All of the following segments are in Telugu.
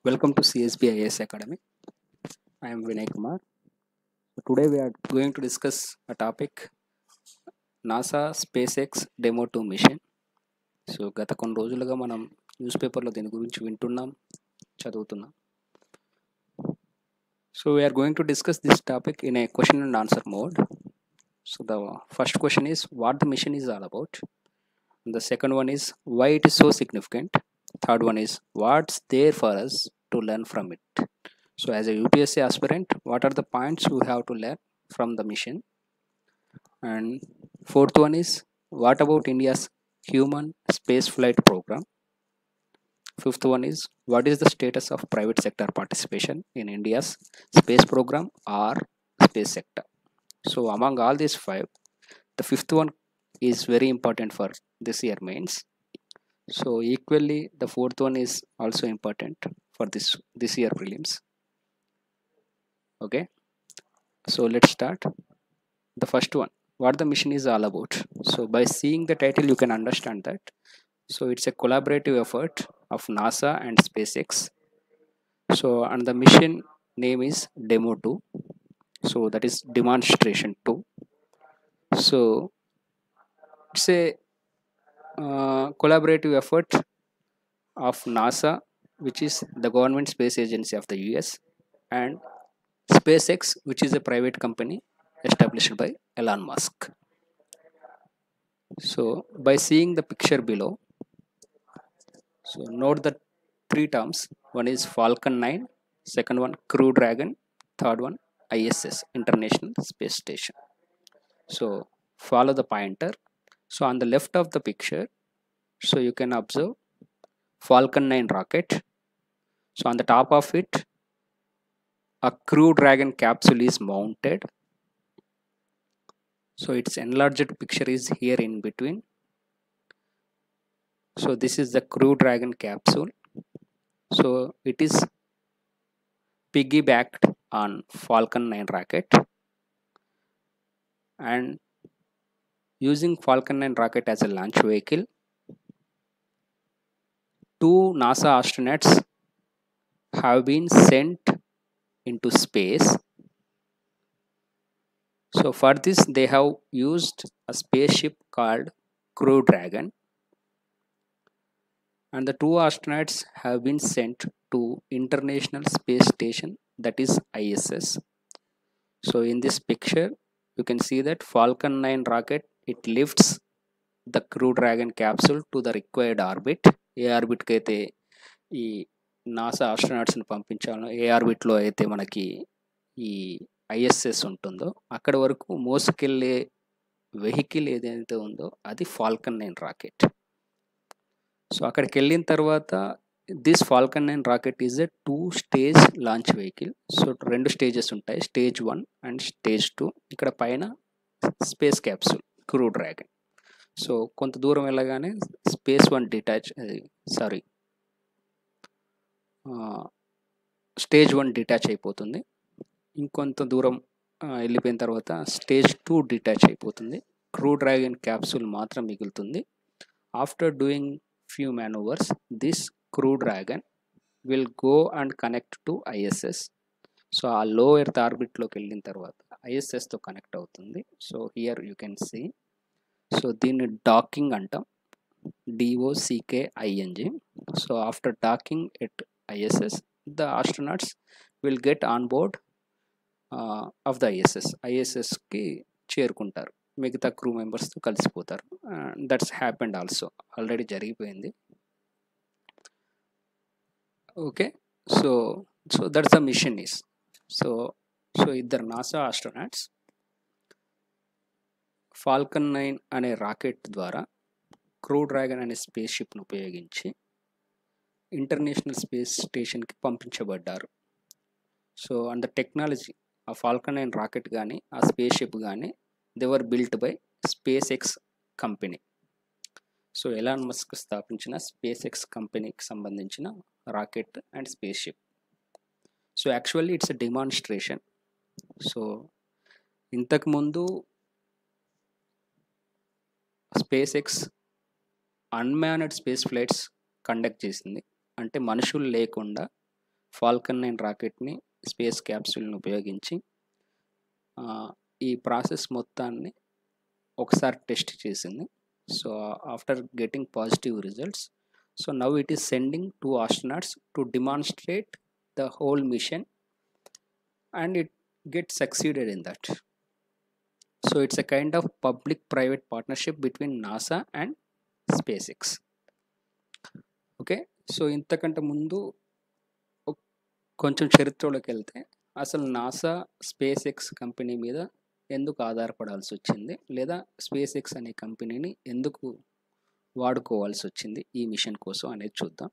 Welcome to CSB IAS Academy. I am Vinay Kumar. Today we are going to discuss a topic NASA SpaceX Demo 2 mission. So గత కొన్ని రోజులుగా మనం న్యూస్ పేపర్లో దీని గురించి వింటున్నాం, చదువుతున్నాం. So we are going to discuss this topic in a question and answer mode. So the first question is what the mission is all about. And the second one is why it is so significant. Third one is what's there for us to learn from it. So as a UPSC aspirant, what are the points you have to learn from the mission? And fourth one is what about India's human space flight program? Fifth one is what is the status of private sector participation in India's space program or space sector? So among all these five, the fifth one is very important for this year mains. So equally the fourth one is also important for this year prelims. Okay, so let's start. The first one, what the mission is all about. So by seeing the title you can understand that. So it's a collaborative effort of NASA and SpaceX. So and the mission name is Demo 2. So that is demonstration 2. So it's a collaborative effort of NASA, which is the government space agency of the US, and SpaceX, which is a private company established by Elon Musk. So by seeing the picture below, so note the three terms. One is Falcon 9, second one Crew Dragon, third one ISS, International Space Station. So follow the pointer. So on the left of the picture, so you can observe Falcon 9 rocket. So on the top of it, a Crew Dragon capsule is mounted. So its enlarged picture is here in between. So this is the Crew Dragon capsule. So it is piggybacked on Falcon 9 rocket, and using Falcon 9 rocket as a launch vehicle, two NASA astronauts have been sent into space. So for this they have used a spaceship called Crew Dragon, and the two astronauts have been sent to International Space Station, that is ISS. So in this picture you can see that Falcon 9 rocket, it lifts the Crew Dragon capsule to the required orbit. ఏ ఆర్బిట్కి అయితే ఈ నాసా ఆస్ట్రోనాట్స్ని పంపించాలో, ఏ ఆర్బిట్లో అయితే మనకి ఈ ఐఎస్ఎస్ ఉంటుందో అక్కడ వరకు మోసుకెళ్ళే వెహికల్ ఏదైతే ఉందో అది Falcon 9 రాకెట్. సో అక్కడికి వెళ్ళిన తర్వాత this Falcon 9 rocket is a 2-stage launch vehicle. So 2 stages ఉంటాయి, స్టేజ్ 1 అండ్ స్టేజ్ 2. ఇక్కడ పైన space capsule Crew Dragon. So కొంత దూరం వెళ్ళగానే స్టేజ్ 1 డిటాచ్ అయిపోతుంది. ఇంకొంత దూరం వెళ్ళిపోయిన తర్వాత స్టేజ్ 2 డిటాచ్ అయిపోతుంది. క్రూ డ్రాగన్ క్యాప్సూల్ మాత్రం మిగులుతుంది. After doing few maneuvers, this Crew Dragon will go and connect to ISS. So ఆ లో ఎర్త్ ఆర్బిట్లోకి వెళ్ళిన తర్వాత ఐఎస్ఎస్తో కనెక్ట్ అవుతుంది. So here you can see. So దీన్ని డాకింగ్ అంటాం, DOCKING. So after docking at ISS, the astronauts will get on board of the ISSకి చేరుకుంటారు, మిగతా క్రూ మెంబర్స్తో కలిసిపోతారు. దట్స్ హ్యాపెండ్ ఆల్సో, ఆల్రెడీ జరిగిపోయింది. Okay, so that's the mission is. So ఇద్దరు నాసా ఆస్ట్రోనాట్స్ Falcon 9 అనే రాకెట్ ద్వారా క్రూ డ్రాగన్ అనే స్పేస్ షిప్ను ఉపయోగించి ఇంటర్నేషనల్ స్పేస్ స్టేషన్కి పంపించబడ్డారు. సో అండ్ ద టెక్నాలజీ ఆ Falcon 9 రాకెట్ కానీ ఆ స్పేస్ షిప్ కానీ they were built by SpaceX company. So Elon Musk స్థాపించిన SpaceX కంపెనీకి సంబంధించిన rocket and space ship. So actually it's a demonstration. So ఇంతకుముందు SpaceX unmanned space flights conduct చేసింది, అంటే మనుషులు లేకుండా ఫాల్కన్ 9 రాకెట్ని స్పేస్ క్యాప్సూల్ని ఉపయోగించి ఈ ప్రాసెస్ మొత్తాన్ని ఒకసారి టెస్ట్ చేసింది. So after getting positive results, so now it is sending 2 astronauts to demonstrate the whole mission and it get succeeded in that. So it's a kind of public private partnership between NASA and SpaceX. Okay, so ఇంతకంటే ముందు కొంచెం చరిత్రలోకి వెళ్తే అసలు నాసా SpaceX కంపెనీ మీద ఎందుకు ఆధారపడాల్సి వచ్చింది, లేదా SpaceX అనే కంపెనీని ఎందుకు వాడుకోవాల్సి వచ్చింది ఈ మిషన్ కోసం అనేది చూద్దాం.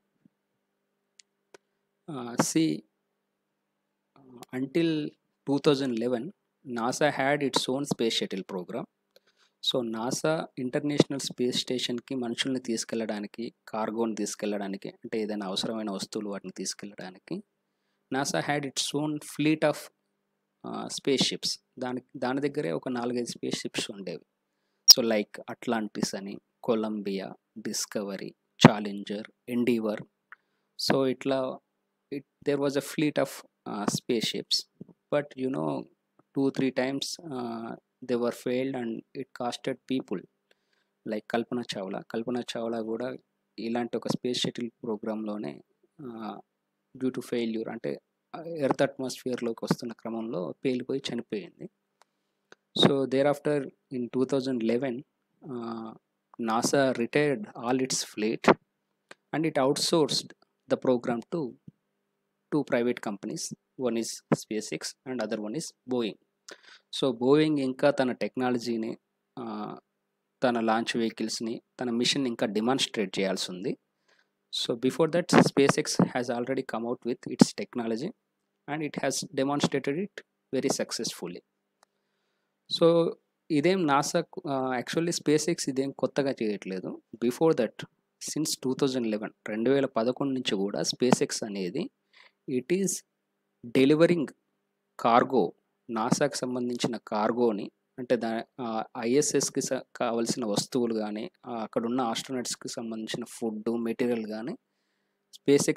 Until 2011 NASA had its own space shuttle programme. So NASA international space స్టేషన్కి మనుషుల్ని తీసుకెళ్ళడానికి, కార్గోని తీసుకెళ్ళడానికి, అంటే ఏదైనా అవసరమైన వస్తువులు వాటిని తీసుకెళ్ళడానికి NASA had its own fleet of space ships. దాని దగ్గరే ఒక 4-5 స్పేస్ షిప్స్ ఉండేవి. సో లైక్ అట్లాంటిస్ అని, Columbia, Discovery, Challenger, Endeavour. So ఇట్లా there was a fleet of space ships. But 2-3 times they were failed and it costed people like Kalpana Chawla కూడా ఇలాంటి ఒక స్పేస్ షటిల్ ప్రోగ్రాంలోనే డ్యూ టు ఫెయిల్యూర్, అంటే ఎర్త్ అట్మాస్ఫియర్లోకి వస్తున్న క్రమంలో పేలిపోయి చనిపోయింది. So there after in 2011 NASA retired all its fleet and it outsourced the programme to 2 private companies. One is SpaceX and other one is Boeing. So Boeing ఇంకా తన టెక్నాలజీని, తన లాంచ్ వెహికల్స్ని, తన మిషన్ ఇంకా డిమాన్స్ట్రేట్ చేయాల్సి ఉంది. So before that SpaceX has already come out with its technology and it has demonstrated it very successfully. So ఇదేం నాసా యాక్చువల్లీ SpaceX ఇదేం కొత్తగా చేయట్లేదు. బిఫోర్ దట్ సిన్స్ 2011 నుంచి కూడా SpaceX అనేది ఇట్ ఈస్ డెలివరింగ్ కార్గో, నాసాకి సంబంధించిన కార్గోని, అంటే ISSకి కావలసిన వస్తువులు కానీ, అక్కడ ఉన్న ఆస్ట్రోనట్స్కి సంబంధించిన ఫుడ్ మెటీరియల్ కానీ SpaceX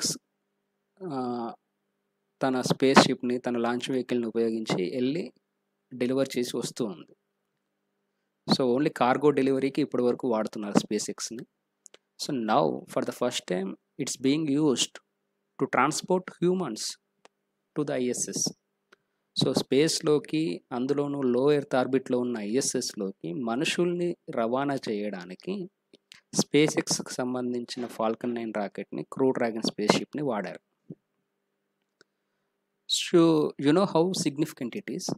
తన స్పేస్ షిప్ని, తన లాంచ్ వెహికల్ని ఉపయోగించి వెళ్ళి డెలివర్ చేసి వస్తూ ఉంది. సో ఓన్లీ కార్గో డెలివరీకి ఇప్పటి వరకు వాడుతున్నారు SpaceXని. So now for the first time it's being used to transport humans to the ISS. So స్పేస్లోకి, అందులోనూ లో ఎర్త్ ఆర్బిట్లో ఉన్న ISSలోకి మనుషుల్ని రవాణా చేయడానికి SpaceXకి సంబంధించిన ఫాల్కన్ 9 రాకెట్ని, క్రూ డ్రాగన్ స్పేస్ షిప్ని వాడారు. So how significant it is.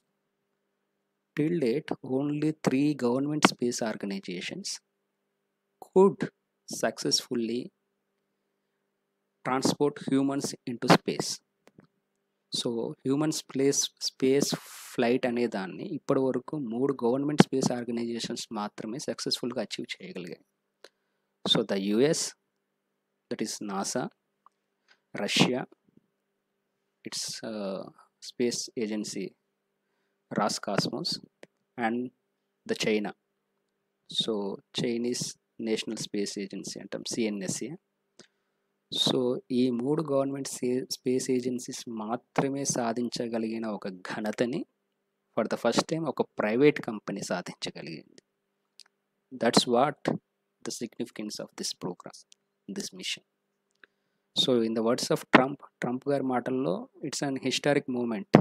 Till date only 3 government space organisations could successfully transport humans into space. So human space flight అనే దాన్ని ఇప్పటి వరకు 3 గవర్నమెంట్ స్పేస్ ఆర్గనైజేషన్స్ మాత్రమే సక్సెస్ఫుల్గా అచీవ్ చేయగలిగాయి. So the US, that is NASA, Russia, its space agency Roscosmos, and the China. So Chinese national space agency అంటాం, CNSA. సో ఈ 3 గవర్నమెంట్ స్పేస్ ఏజెన్సీస్ మాత్రమే సాధించగలిగిన ఒక ఘనతని ఫర్ ద ఫస్ట్ టైం ఒక ప్రైవేట్ కంపెనీ సాధించగలిగింది. That's what the significance of this programme, this mission. So in the words of Trump గారి మాటల్లో, it's an historic moment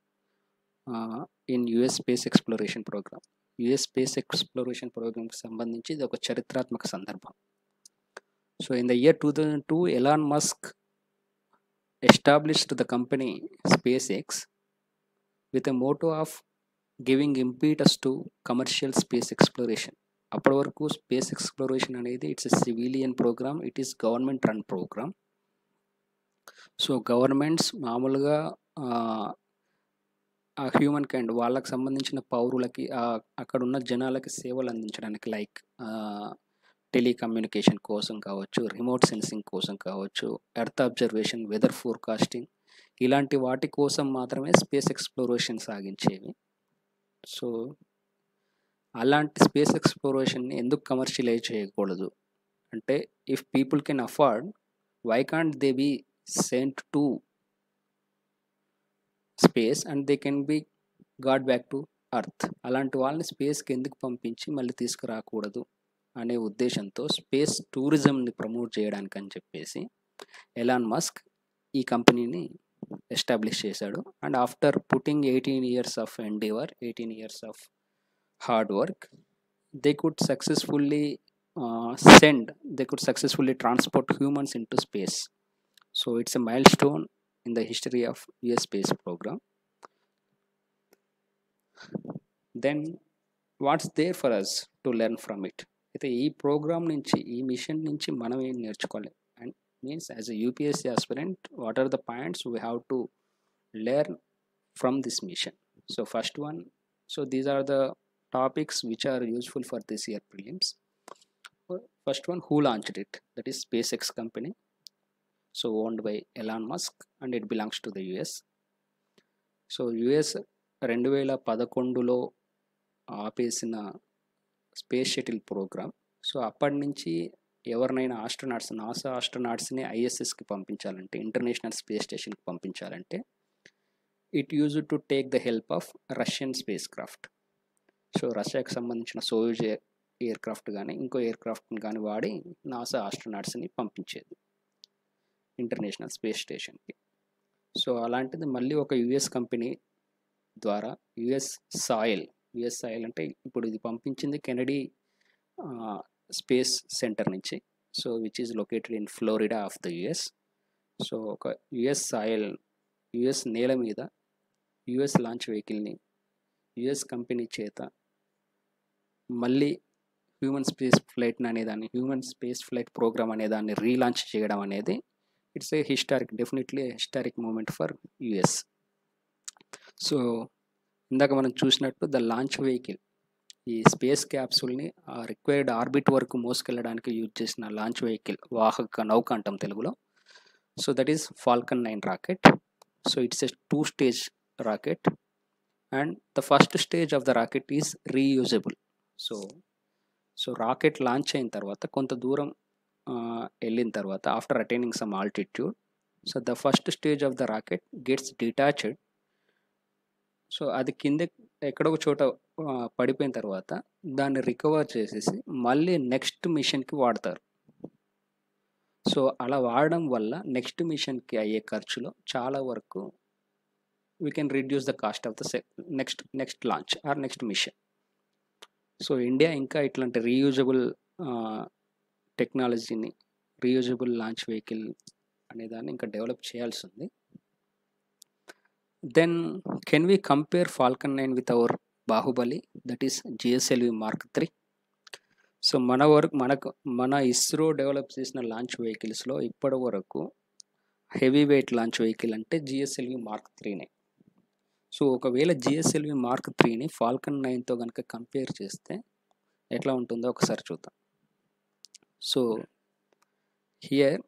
in US space exploration programme. US space exploration ప్రోగ్రామ్కి సంబంధించి ఇది ఒక చరిత్రాత్మక సందర్భం. So in the year 2002, Elon Musk established the company SpaceX with a motto of giving impetus to commercial space exploration. అప్పటి వరకు స్పేస్ ఎక్స్ప్లోరేషన్ అనేది it's a civilian programme, it is government run programme. So governments మామూలుగా ఆ హ్యూమన్ కైండ్, వాళ్ళకి సంబంధించిన పౌరులకి, అక్కడ ఉన్న జనాలకి సేవలు అందించడానికి, లైక్ టెలికమ్యూనికేషన్ కోసం కావచ్చు, రిమోట్ సెన్సింగ్ కోసం కావచ్చు, ఎర్త్ అబ్జర్వేషన్, వెదర్ ఫోర్కాస్టింగ్, ఇలాంటి వాటి కోసం మాత్రమే స్పేస్ ఎక్స్ప్లోరేషన్ సాగించేవి. సో అలాంటి స్పేస్ ఎక్స్ప్లోరేషన్ని ఎందుకు కమర్షియలైజ్ చేయకూడదు అంటే, if people can afford, why can't they be sent to space and they can be got back to earth. అలాంటి వాళ్ళని స్పేస్కి ఎందుకు పంపించి మళ్ళీ తీసుకురాకూడదు అనే ఉద్దేశంతో స్పేస్ టూరిజంని ప్రమోట్ చేయడానికి అని చెప్పేసి ఎలాన్ మస్క్ ఈ కంపెనీని ఎస్టాబ్లిష్ చేశాడు. And after putting 18 years of endeavour, 18 years of hard work, they could successfully they could successfully transport humans into space. So it's a milestone in the history of US space program. Then what's there for us to learn from it? అయితే ఈ ప్రోగ్రామ్ నుంచి, ఈ మిషన్ నుంచి మనం ఏం నేర్చుకోవాలి and means as a UPSC aspirant what are the points we have to learn from this mission? So first one, so these are the topics which are useful for this year prelims. First one, who launched it? That is SpaceX company, so owned by Elon Musk and it belongs to the US. So US 2011లో ఆపేసిన స్పేస్ షటిల్ ప్రోగ్రామ్. సో అప్పటి నుంచి ఎవరినైనా ఆస్ట్రోనాట్స్, నాసా ఆస్ట్రోనాట్స్ని ఐఎస్ఎస్కి పంపించాలంటే, ఇంటర్నేషనల్ స్పేస్ స్టేషన్కి పంపించాలంటే it used to take the help of Russian spacecraft. So రష్యాకి సంబంధించిన సోయూజ్ ఎయిర్ క్రాఫ్ట్ కానీ ఇంకో ఎయిర్ క్రాఫ్ట్ని కానీ వాడి నాసా ఆస్ట్రోనాట్స్ని పంపించేది ఇంటర్నేషనల్ స్పేస్ స్టేషన్కి. సో అలాంటిది మళ్ళీ ఒక యుఎస్ కంపెనీ ద్వారా యుఎస్ సాయిల్ అంటే ఇప్పుడు ఇది పంపించింది కెనడీ స్పేస్ సెంటర్ నుంచి, so which is located in Florida of the US. So ఒక యుఎస్ నేల మీద యుఎస్ లాంచ్ వెహికల్ని యుఎస్ కంపెనీ చేత మళ్ళీ హ్యూమన్ స్పేస్ ఫ్లైట్ ప్రోగ్రామ్ అనేదాన్ని రీలాంచ్ చేయడం అనేది it's a definitely historic moment for US. So ఇందాక మనం చూసినట్టు ద లాంచ్ వెహికల్, ఈ స్పేస్ క్యాప్సూల్ని రిక్వైర్డ్ ఆర్బిట్ వరకు మోసుకెళ్ళడానికి యూజ్ చేసిన లాంచ్ వెహికల్, వాహక నౌక అంటాం తెలుగులో. So that is Falcon 9 rocket. So it's a 2-stage rocket and the first stage of the rocket is reusable. So rocket launch అయిన తర్వాత కొంత దూరం వెళ్ళిన తర్వాత after attaining some altitude, so the first stage of the rocket gets detached. So అది కింద ఎక్కడో చోట పడిపోయిన తర్వాత దాన్ని రికవర్ చేసేసి మళ్ళీ నెక్స్ట్ మిషన్కి వాడతారు. సో అలా వాడడం వల్ల నెక్స్ట్ మిషన్కి అయ్యే ఖర్చులో చాలా వరకు we can reduce the cost of the next launch or next mission. So India ఇంకా ఇట్లాంటి రీయూజబుల్ టెక్నాలజీని, రీయూజబుల్ లాంచ్ వెహికల్ అనేదాన్ని ఇంకా డెవలప్ చేయాల్సి ఉంది. Then can we compare Falcon 9 with our Bahubali, that is GSLV Mark 3? So మన ఇస్రో డెవలప్ చేసిన లాంచ్ వెహికల్స్లో ఇప్పటి వరకు హెవీ వెయిట్ లాంచ్ వెహికల్ అంటే GSLV Mark 3నే. సో ఒకవేళ GSLV Mark 3ని ఫాల్కన్ 9తో కనుక కంపేర్ చేస్తే ఎట్లా ఉంటుందో ఒకసారి చూద్దాం. So here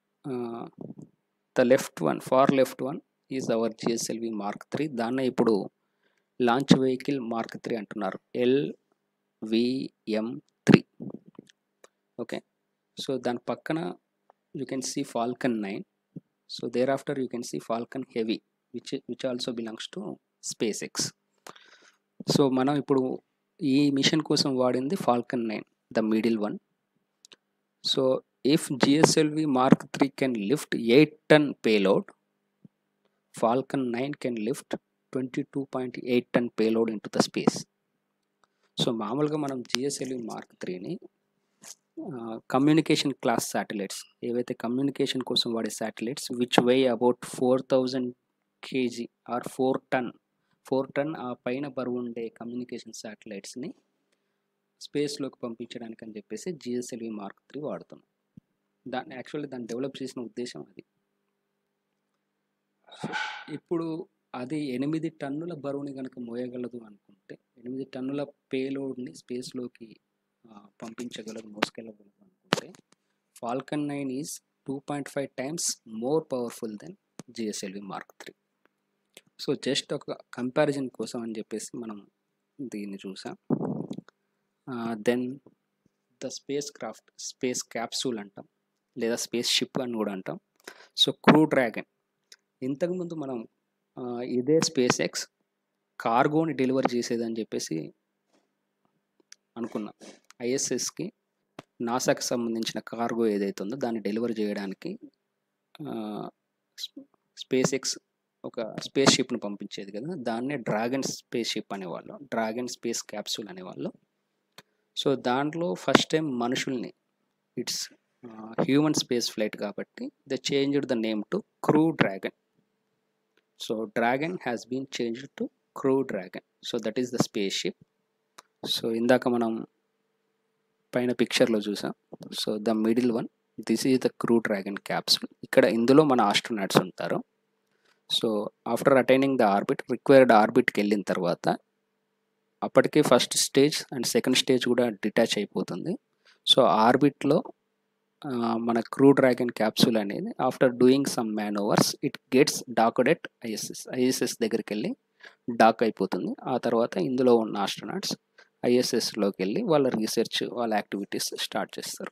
the far left one is our GSLV Mark 3. దాన్ని ఇప్పుడు లాంచ్ వెహికల్ Mark 3 అంటున్నారు, LVM3. ఓకే, సో దాని పక్కన you can see Falcon 9. So there after you can see Falcon heavy which also belongs to SpaceX. So మనం ఇప్పుడు ఈ మిషన్ కోసం వాడింది Falcon 9, the middle one. So if GSLV Mark 3 can lift 8-ton payload, Falcon 9 can lift 22.8-ton payload into the space. So మామూలుగా మనం GSLV Mark 3ని కమ్యూనికేషన్ క్లాస్ శాటిలైట్స్, ఏవైతే కమ్యూనికేషన్ కోసం వాడే satellites which weigh about 4000 kg or 4 ton ఆ పైన బరువు ఉండే కమ్యూనికేషన్ శాటిలైట్స్ని స్పేస్లోకి పంపించడానికి అని చెప్పేసి GSLV Mark 3 వాడుతున్నాం. దాన్ని డెవలప్ చేసిన ఉద్దేశం అది. ఇప్పుడు అది 8 టన్నుల బరువుని కనుక మోయగలదు అనుకుంటే, 8 టన్నుల పేలోడ్ని స్పేస్లోకి మోసుకెళ్ళగలదు అనుకుంటే, Falcon 9 is 2.5 times more powerful than GSLV Mark 3. So just ఒక కంపారిజన్ కోసం అని చెప్పేసి మనం దీన్ని చూసాం. దెన్ ద స్పేస్ క్యాప్సూల్ అంటాం, లేదా స్పేస్ షిప్ అని కూడా అంటాం. సో క్రూ డ్రాగన్, ఇంతకుముందు మనం ఇదే స్పేస్ ఎక్స్ కార్గోని డెలివర్ చేసేదని చెప్పేసి అనుకున్నాం. ఐఎస్ఎస్కి నాసాకి సంబంధించిన కార్గో ఏదైతే ఉందో దాన్ని డెలివర్ చేయడానికి స్పేస్ ఎక్స్ ఒక స్పేస్ షిప్ని పంపించేది కదా, దాన్నే డ్రాగన్ స్పేస్ షిప్ అనేవాళ్ళు, డ్రాగన్ స్పేస్ క్యాప్సూల్ అనేవాళ్ళు. సో దాంట్లో ఫస్ట్ టైం మనుషుల్ని, ఇట్స్ హ్యూమన్ స్పేస్ ఫ్లైట్ కాబట్టి they changed the name to crew Dragon. So Dragon has been changed to crew Dragon. So that is the space ship. So ఇందాక మనం పైన పిక్చర్లో చూసాం. So the middle one, this is the crew Dragon capsule. ఇక్కడ ఇందులో మన ఆస్ట్రోనాట్స్ ఉంటారు. So after attaining the orbit, required ఆర్బిట్కి వెళ్ళిన తర్వాత అప్పటికే first stage and second stage కూడా డిటాచ్ అయిపోతుంది. సో ఆర్బిట్లో మన క్రూ డ్రాగన్ క్యాప్సూల్ అనేది after doing some manoeuvres it gets docked at ISS దగ్గరికి వెళ్ళి డాక్ అయిపోతుంది. ఆ తర్వాత ఇందులో ఉన్న ఆస్ట్రోనాట్స్ ఐఎస్ఎస్లోకి వెళ్ళి వాళ్ళ రీసెర్చ్, వాళ్ళ యాక్టివిటీస్ స్టార్ట్ చేస్తారు.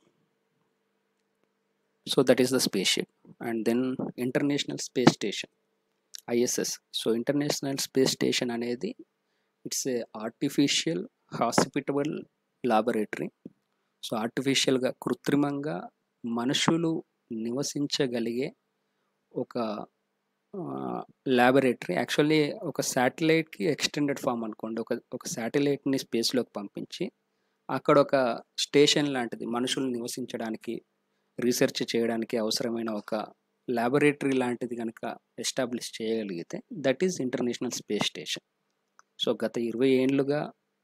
So that is the spaceship. And then international space station, ISS. So international space station అనేది it's a artificial hospitable laboratory. So ఆర్టిఫిషియల్గా, కృత్రిమంగా మనుషులు నివసించగలిగే ఒక ల్యాబొరేటరీ. యాక్చువల్లీ ఒక శాటిలైట్కి ఎక్స్టెండెడ్ ఫామ్ అనుకోండి. ఒక శాటిలైట్ని స్పేస్లోకి పంపించి అక్కడ ఒక స్టేషన్ లాంటిది మనుషులు నివసించడానికి, రీసెర్చ్ చేయడానికి అవసరమైన ఒక ల్యాబొరేటరీ లాంటిది కనుక ఎస్టాబ్లిష్ చేయగలిగితే that is international space station. So గత 20 ఏళ్ళుగా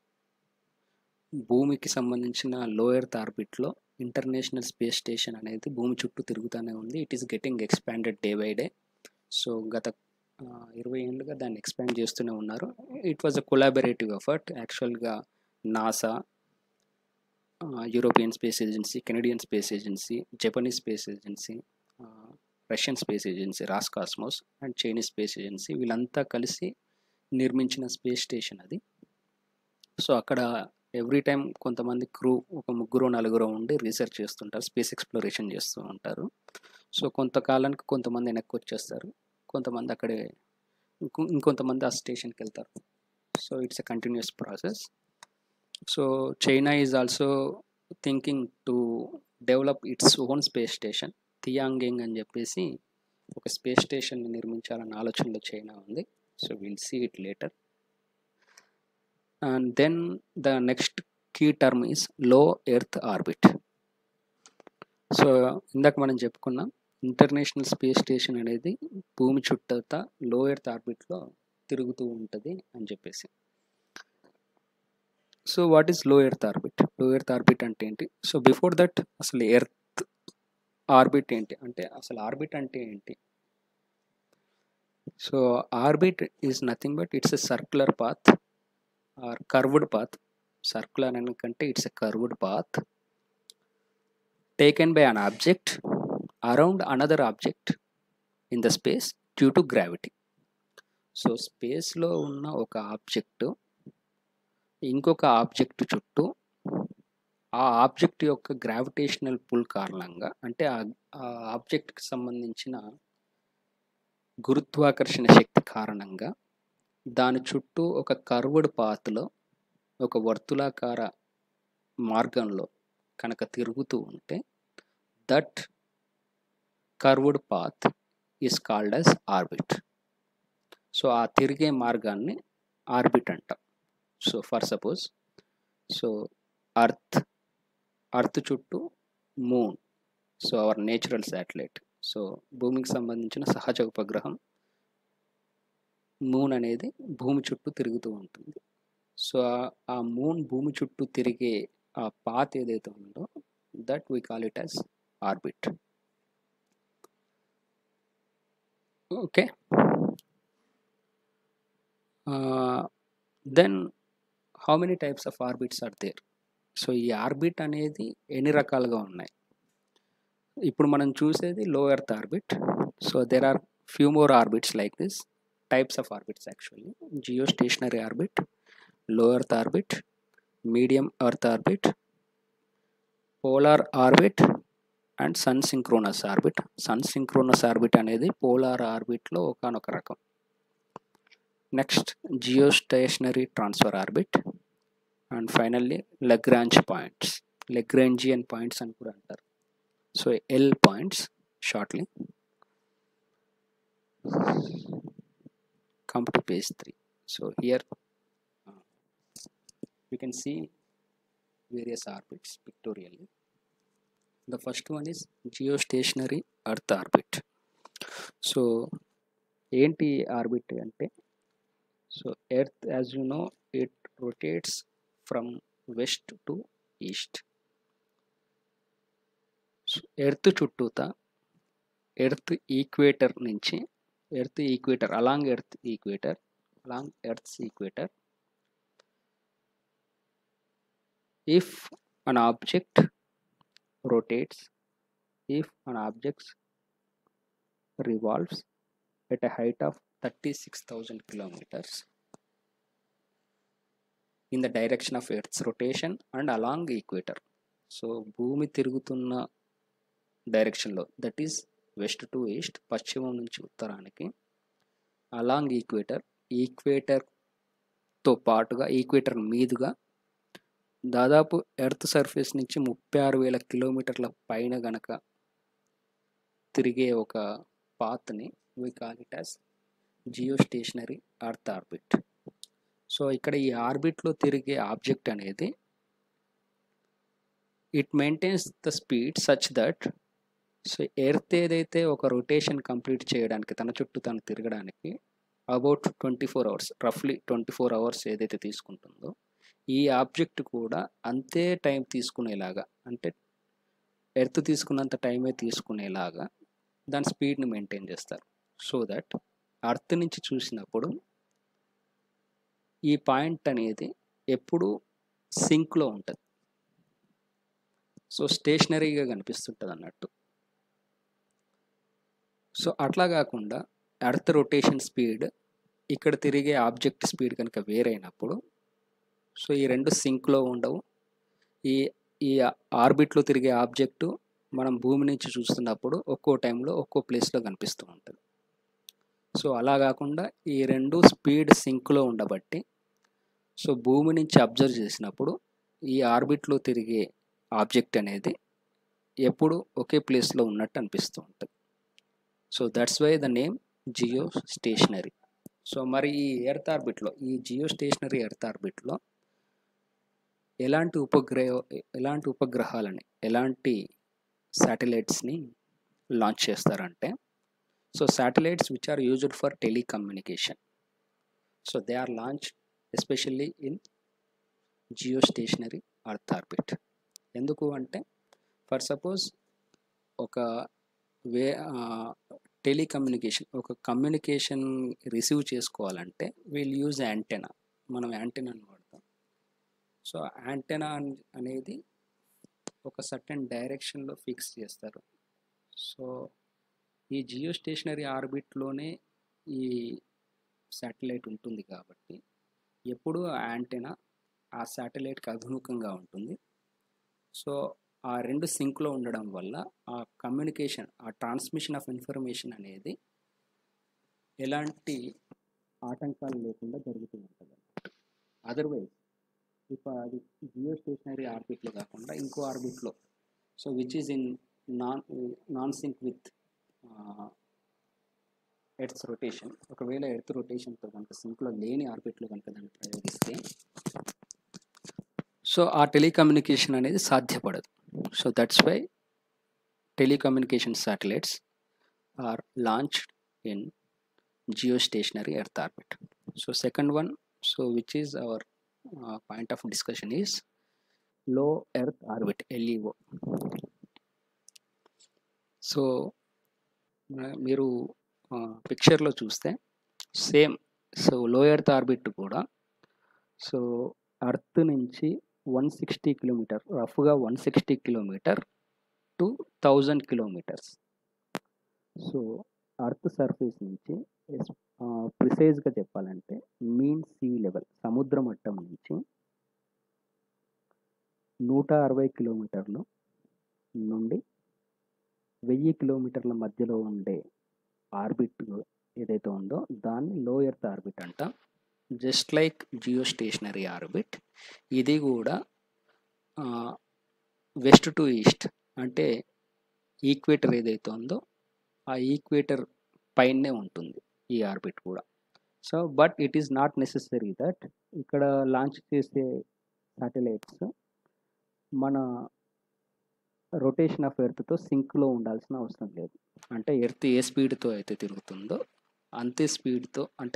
భూమికి సంబంధించిన లో ఎర్త్ ఆర్బిట్లో ఇంటర్నేషనల్ స్పేస్ స్టేషన్ అనేది భూమి చుట్టూ తిరుగుతూనే ఉంది. It is getting expanded day by day. So గత 20 ఏళ్ళుగా దాన్ని ఎక్స్పాండ్ చేస్తూనే ఉన్నారు. It was a collaborative effort. యాక్చువల్గా NASA, European space agency, Canadian space agency, Japanese space agency, Russian space agency Roscosmos and Chinese space agency వీళ్ళంతా కలిసి నిర్మించిన స్పేస్ స్టేషన్ అది. సో అక్కడ ఎవ్రీ టైం కొంతమంది క్రూ, ఒక 3-4 ఉండి రీసెర్చ్ చేస్తుంటారు, స్పేస్ ఎక్స్ప్లోరేషన్ చేస్తూ ఉంటారు. సో కొంతకాలానికి కొంతమంది వెనక్కి వచ్చేస్తారు, కొంతమంది అక్కడే, ఇంకొంతమంది ఆ స్టేషన్కి వెళ్తారు. So it's a continuous process. So China is also thinking to develop its own space station. Tiangong అని చెప్పేసి ఒక స్పేస్ స్టేషన్ని నిర్మించాలన్న ఆలోచనలో చైనా ఉంది. So will see it later. And then the next key term is low earth orbit. So ఇందాక మనం చెప్పుకున్నాం ఇంటర్నేషనల్ స్పేస్ స్టేషన్ అనేది భూమి చుట్టూతా లో ఎర్త్ ఆర్బిట్లో తిరుగుతూ ఉంటుంది అని చెప్పేసి. So what is low earth orbit? Low earth orbit అంటే ఏంటి? సో బిఫోర్ దట్ అసలు ఎర్త్ ఆర్బిట్ ఏంటి అంటే, అసలు ఆర్బిట్ అంటే ఏంటి? So orbit is nothing but it's a circular path or curved path. Circular అనకంటే it's a curved path taken by an object around another object in the space due to gravity. So స్పేస్లో ఉన్న ఒక ఆబ్జెక్ట్ ఇంకొక ఆబ్జెక్ట్ చుట్టూ ఆ ఆబ్జెక్ట్ యొక్క గ్రావిటేషనల్ పుల్ కారణంగా, అంటే ఆ ఆబ్జెక్ట్కి సంబంధించిన గురుత్వాకర్షణ శక్తి కారణంగా దాని చుట్టూ ఒక కర్వ్డ్ పాత్లో, ఒక వర్తులాకార మార్గంలో కనుక తిరుగుతూ ఉంటే that curved path is called as orbit. So ఆ తిరిగే మార్గాన్ని ఆర్బిట్ అంటాం. So for suppose, so earth చుట్టూ moon, so our natural satellite, so భూమికి సంబంధించిన సహజ ఉపగ్రహం మూన్ అనేది భూమి చుట్టూ తిరుగుతూ ఉంటుంది. సో ఆ మూన్ భూమి చుట్టూ తిరిగే ఆ పాత్ ఏదైతే ఉందో that we call it as orbit. Okay. Then how many types of orbits are there? So ఈ ఆర్బిట్ అనేది ఎన్ని రకాలుగా ఉన్నాయి? ఇప్పుడు మనం చూసేది low earth orbit. So there are few more orbits like this, types of orbits actually: geostationary orbit, low earth orbit, medium earth orbit, polar orbit and sun synchronous orbit. Sun synchronous orbit అనేది పోలార్ ఆర్బిట్లో ఒకనొక రకం. Next, geostationary transfer orbit, and finally Lagrange points, Lagrangian points అని కూడా అంటారు. So L points shortly. Come to page 3. So here you can see various orbits pictorially. The first one is geostationary earth orbit. So ఏంటి ఆర్బిట్ అంటే, so earth as you know it rotates from west to east. Earth చుట్టూతా ఎర్త్ ఈక్వేటర్ నుంచి along earth's equator if an object rotates, if an object revolves at a height of 36,000 kilometers in the direction of Earth's rotation and along equator. So భూమి తిరుగుతున్న డైరెక్షన్లో, that is west to east, పశ్చిమం నుంచి ఉత్తరానికి, అలాంగ్ ఈక్వేటర్తో పాటుగా ఈక్వేటర్ మీదుగా దాదాపు ఎర్త్ సర్ఫేస్ నుంచి 36,000 కిలోమీటర్ల పైన గనక తిరిగే ఒక పాత్ని we call it as geostationary earth orbit. So ఇక్కడ ఈ ఆర్బిట్లో తిరిగే ఆబ్జెక్ట్ అనేది it maintains the speed such that, so earth ఏదైతే ఒక రొటేషన్ కంప్లీట్ చేయడానికి తన చుట్టూ తను తిరగడానికి అబౌట్ 24 hours, రఫ్లీ 24 hours ఏదైతే తీసుకుంటుందో, ఈ ఆబ్జెక్ట్ కూడా అంతే టైం తీసుకునేలాగా, అంటే ఎర్త్ తీసుకున్నంత టైమే తీసుకునేలాగా దాని స్పీడ్ని మెయింటైన్ చేస్తారు. సో దట్ అర్త్ నుంచి చూసినప్పుడు ఈ పాయింట్ అనేది ఎప్పుడు సింక్లో ఉంటుంది, సో స్టేషనరీగా కనిపిస్తుంటుంది అన్నట్టు. సో అట్లా కాకుండా ఎర్త్ రొటేషన్ స్పీడ్ ఇక్కడ తిరిగే ఆబ్జెక్ట్ స్పీడ్ కనుక వేరైనప్పుడు, సో ఈ రెండు సింక్లో ఉండవు. ఈ ఈ ఆర్బిట్లో తిరిగే ఆబ్జెక్టు మనం భూమి నుంచి చూస్తున్నప్పుడు ఒక్కో టైంలో ఒక్కో ప్లేస్లో కనిపిస్తూ ఉంటుంది. సో అలా కాకుండా ఈ రెండు స్పీడ్ సింక్లో ఉండబట్టి, సో భూమి నుంచి అబ్జర్వ్ చేసినప్పుడు ఈ ఆర్బిట్లో తిరిగే ఆబ్జెక్ట్ అనేది ఎప్పుడు ఒకే ప్లేస్లో ఉన్నట్టు అనిపిస్తూ ఉంటుంది. So that's why the name geostationary. So మరి ఈ ఎర్త్ ఆర్బిట్లో, ఈ జియో స్టేషనరీ ఎర్త్ ఆర్బిట్లో ఎలాంటి ఉపగ్రహాలని, ఎలాంటి శాటిలైట్స్ని లాంచ్ చేస్తారంటే, so satellites which are used for telecommunication, so they are launched especially in geostationary earth orbit. ఎందుకు అంటే, ఫర్ సపోజ్ ఒక టెలికమ్యూనికేషన్, ఒక కమ్యూనికేషన్ రిసీవ్ చేసుకోవాలంటే వీల్ యూజ్ యాంటెనా, మనం యాంటెనాని వాడతాం. సో యాంటెనా అనేది ఒక సర్టెన్ డైరెక్షన్లో ఫిక్స్ చేస్తారు. సో ఈ జియోస్టేషనరీ ఆర్బిట్లోనే ఈ శాటిలైట్ ఉంటుంది కాబట్టి ఎప్పుడూ యాంటెనా ఆ శాటిలైట్కి అభిముఖంగా ఉంటుంది. సో ఆ రెండు సింక్లో ఉండడం వల్ల ఆ కమ్యూనికేషన్, ఆ ట్రాన్స్మిషన్ ఆఫ్ ఇన్ఫర్మేషన్ అనేది ఎలాంటి ఆటంకాలు లేకుండా జరుగుతూ ఉంటుంది. అదర్వైజ్ ఇప్పుడు అది జియోస్టేషనరీ ఆర్బిట్లో కాకుండా ఇంకో ఆర్బిట్లో, so which is in non sync with earth's rotation, ఒకవేళ ఎర్త్ రొటేషన్తో కనుక సింక్లో లేని ఆర్బిట్లో కనుక దాన్ని ప్రయోగిస్తే, సో ఆ టెలికమ్యూనికేషన్ అనేది సాధ్యపడదు. So that's why telecommunication satellites are launched in geostationary earth orbit. So second one, so which is our point of discussion is low earth orbit, LEO. So మీరు పిక్చర్లో చూస్తే same, so low earth orbit కూడా, సో అర్త్ నుంచి 160 కిలోమీటర్, రఫ్గా 160 kilometre to 1000 kilometres. So earth surface నుంచి ప్రిసైజ్గా చెప్పాలంటే మీన్ సీ లెవెల్, సముద్ర మట్టం నుంచి 160 కిలోమీటర్లు నుండి 1000 కిలోమీటర్ల మధ్యలో ఉండే ఆర్బిట్ ఏదైతే ఉందో దాన్ని లో ఎర్త్ ఆర్బిట్ అంట. Just like geostationary orbit, ఇది కూడా వెస్ట్ టు ఈస్ట్ అంటే ఈక్వేటర్ ఏదైతే ఉందో ఆ ఈక్వేటర్ పైనే ఉంటుంది ఈ ఆర్బిట్ కూడా. So but it is not necessary that ఇక్కడ లాంచ్ చేసే శాటిలైట్స్ మన రొటేషన్ ఆఫ్ ఎర్త్తో సింక్లో ఉండాల్సిన అవసరం లేదు. అంటే ఎర్త్ ఏ స్పీడ్తో అయితే తిరుగుతుందో అంతే స్పీడ్తో, అంటే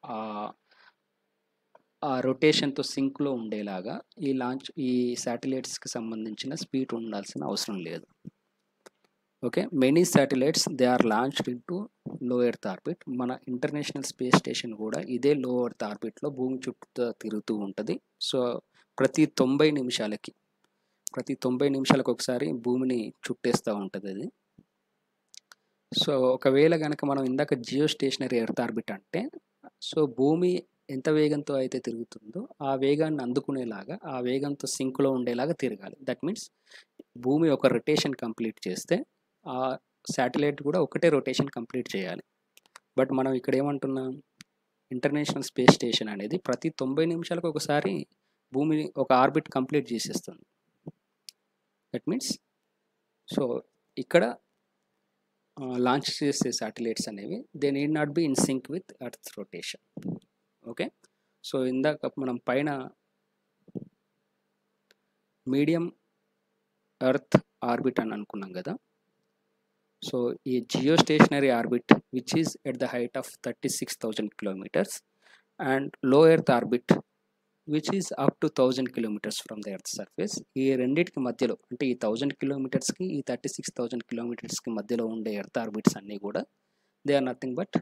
ఆ రొటేషన్తో సింక్లో ఉండేలాగా ఈ శాటిలైట్స్కి సంబంధించిన స్పీడ్ ఉండాల్సిన అవసరం లేదు. Okay, many satellites they are launched into low earth orbit. మన ఇంటర్నేషనల్ స్పేస్ స్టేషన్ కూడా ఇదే లో ఎర్త్ ఆర్బిట్లో భూమి చుట్టూ తిరుగుతూ ఉంటుంది. సో ప్రతి 90 నిమిషాలకు ఒకసారి భూమిని చుట్టేస్తూ ఉంటుంది అది. సో ఒకవేళ కనుక మనం ఇందాక జియో స్టేషనరీ ఎర్త్ ఆర్బిట్ అంటే, సో భూమి ఎంత వేగంతో అయితే తిరుగుతుందో ఆ వేగాన్ని అందుకునేలాగా, ఆ వేగంతో సింక్లో ఉండేలాగా తిరగాలి. దట్ మీన్స్ భూమి ఒక రొటేషన్ కంప్లీట్ చేస్తే ఆ శాటిలైట్ కూడా ఒకటే రొటేషన్ కంప్లీట్ చేయాలి. బట్ మనం ఇక్కడ ఏమంటున్నాం, ఇంటర్నేషనల్ స్పేస్ స్టేషన్ అనేది ప్రతి 90 నిమిషాలకు ఒకసారి భూమిని ఒక ఆర్బిట్ కంప్లీట్ చేసేస్తుంది. దట్ మీన్స్ సో ఇక్కడ లాంచ్ చేసే శాటిలైట్స్ అనేవి they need not be in sync with earth rotation. Okay, so ఇందాక మనం పైన మీడియం ఎర్త్ ఆర్బిట్ అని అనుకున్నాం కదా. సో ఈ geostationary orbit which is at the height of 36,000 kilometres and low earth orbit which is up to 1000 kilometres from the earth surface. ఈ రెండింటికి మధ్యలో అంటే ఈ 1000 కిలోమీటర్స్కి ఈ 36,000 కిలోమీటర్స్కి మధ్యలో ఉండే ఎర్త్ ఆర్బిట్స్ అన్నీ కూడా they are nothing but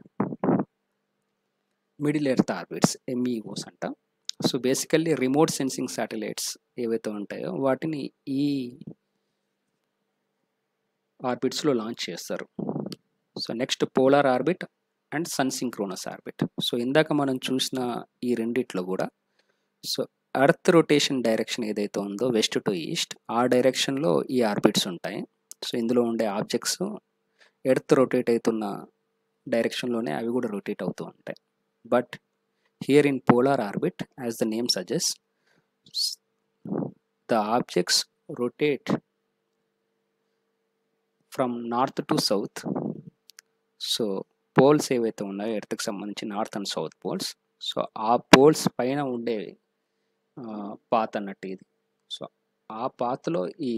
middle earth orbits, MEOs అంట. So basically remote sensing satellites ఏవైతే ఉంటాయో వాటిని ఈ ఆర్బిట్స్లో లాంచ్ చేస్తారు. So next polar orbit and sun synchronous orbit. So ఇందాక మనం చూసిన ఈ రెండిట్లో కూడా సో ఎర్త్ రొటేషన్ డైరెక్షన్ ఏదైతే ఉందో వెస్ట్ టు ఈస్ట్, ఆ డైరెక్షన్లో ఈ ఆర్బిట్స్ ఉంటాయి. సో ఇందులో ఉండే ఆబ్జెక్ట్స్ ఎర్త్ రొటేట్ అవుతున్న డైరెక్షన్లోనే అవి కూడా రొటేట్ అవుతూ ఉంటాయి. But here in polar orbit, as the name suggest, the objects rotate from north to south. So poles ఏవైతే ఉన్నాయో ఎర్త్కి సంబంధించి north and south poles, so ఆ పోల్స్ పైన ఉండే పాత్ అన్నట్టు ఇది. సో ఆ పాత్లో ఈ